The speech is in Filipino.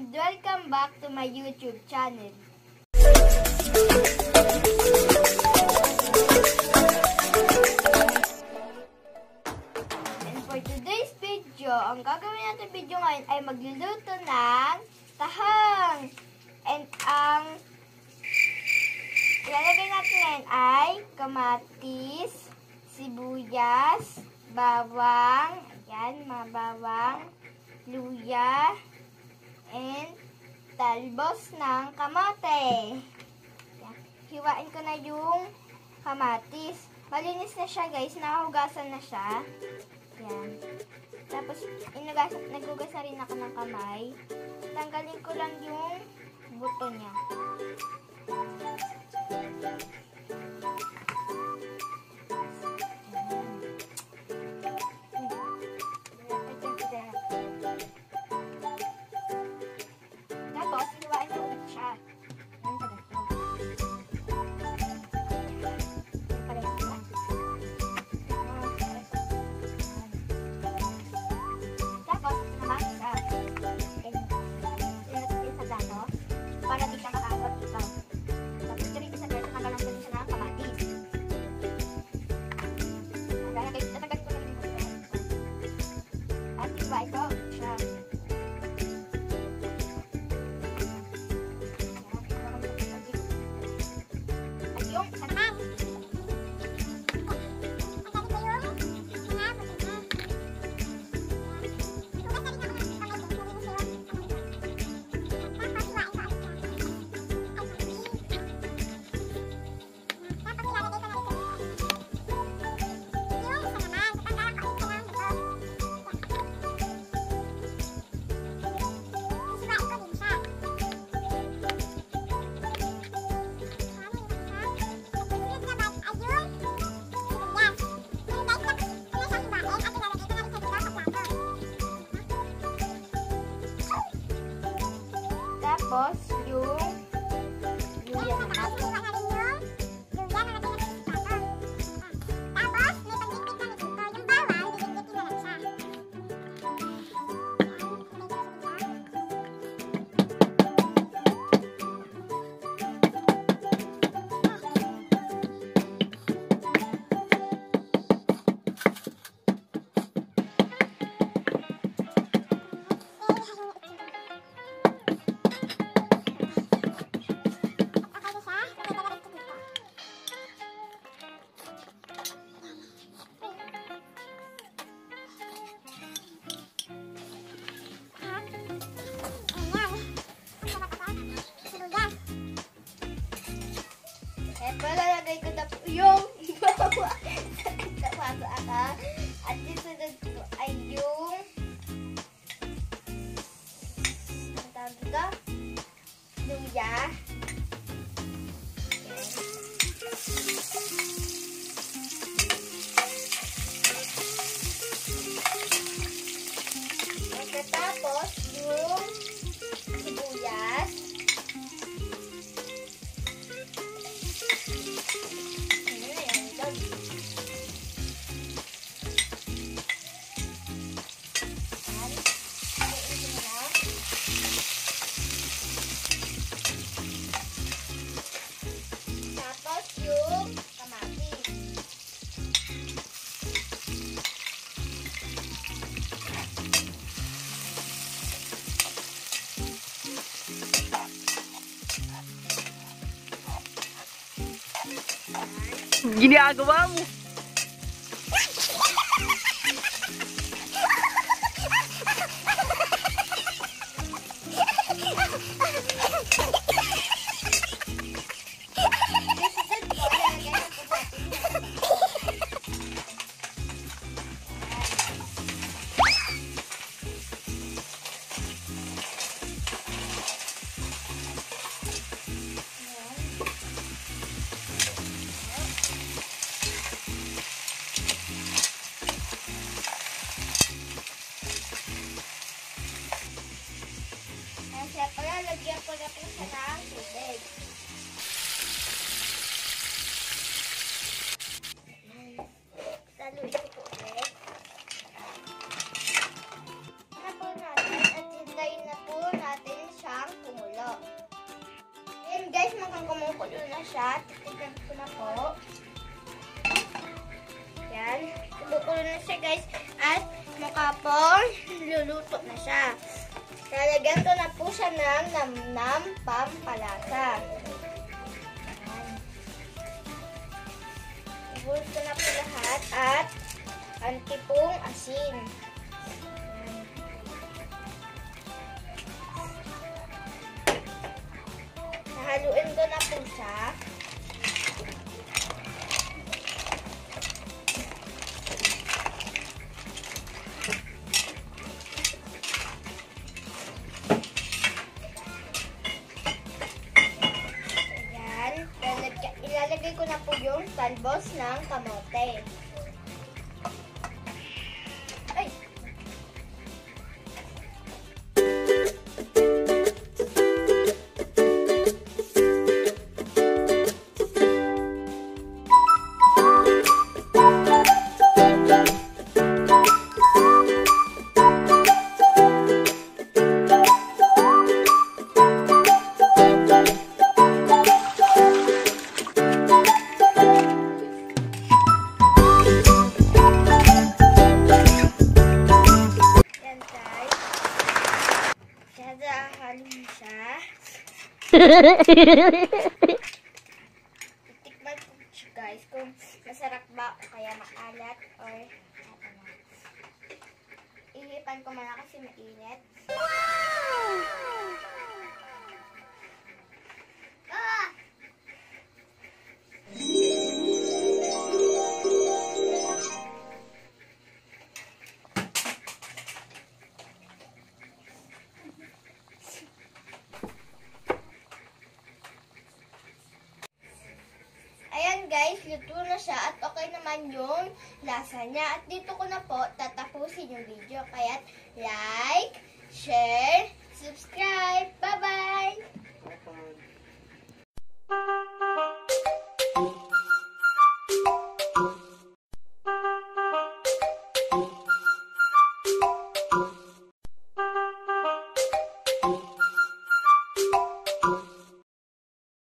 and welcome back to my YouTube channel. And for today's video, ang gagawin natin video ngayon ay magluluto ng tahang. And ang ilalagay natin ngayon ay kamatis, sibuyas, bawang, ayan, mga bawang, luya, and talbos ng kamote. Ayan. Hiwain ko na yung kamatis. Malinis na siya, guys. Nakahugasan na siya. Ayan. Tapos, nagugas na rin ako ng kamay. Tanggalin ko lang yung buto niya. Tapos, hiwain ko ulit siya. Tapos, naman siya. Para di siya makakawat ikaw. Tapos rin isa guys, nagalang ko rin siya ng kamatis. Natagad ko lang din ito. At iba ito siya. At yung sanang. Tapos, yung luya natin. Palalagay ko na po yung napasa ka. At susunod ko ay yung ang tawag dito? Luya. Pagkatapos yung sibuyas. Tapos yung kamatis. Ginagawa mo. Siyempre, lagyan ko na po siya ng tubig. Saluin ko ulit. Na po natin at hintayin na po natin siya mukhang kumukulo na siya. Titignan ko na po. Yan. Kumukulo na siya, guys. At mukha pong luluto na siya. Lalagyan ko na po siya ng namnam pampalasa. Ibulot ko na po lahat at antipong asin. Haluin ko na po siya. Ayan. Ilalagay ko na po yung talbos ng kamote. Ay! Halin siya. Titikman ko siya, guys, kung masarap ba o kaya maalat or ano. Ihipan ko muna kasi mainit. Wow! Ah! Ayan guys, luto na siya at okay naman yung lasa niya. At dito ko na po tatapusin yung video. Kaya like, share, subscribe. Bye-bye!